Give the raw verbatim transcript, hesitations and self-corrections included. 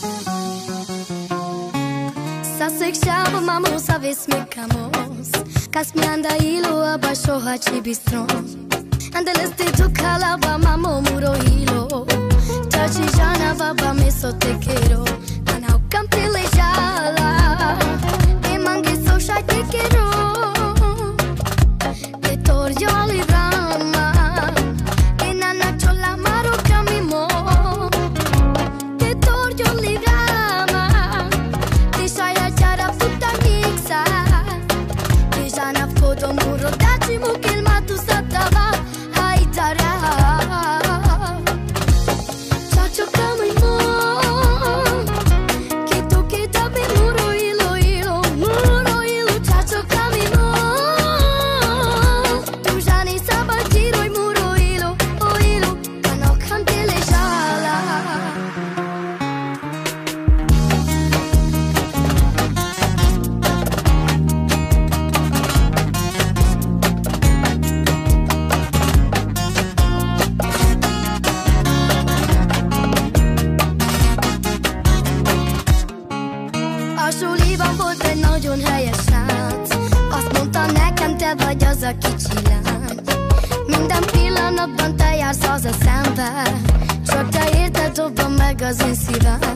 Sa sexual, vamos a vesmekamos Kas mi anda ilo abaixo hachi bistron Andeleste tu kalaba mamo muro ilo Tachi jana baba me so te quero Anau campile jala E mangi so shai te quero Te torjo livrama E nana chola maro camimo Te torjo livrama Te shaya jara futa mixa Te jana foto muro dachi mukil matu satava Hai tara Chacho camimo Que tu que tabe muro ilo ilo Muro ilo chacho camimo Tu já nem sabe tiro e muro ilo O ilo Cano cantele jala A suliban volt egy nagyon helyes srác Azt mondta nekem, te vagy az a kicsi lány Minden pillanatban te jársz haza szembe Csak te érted jobban meg az én szívem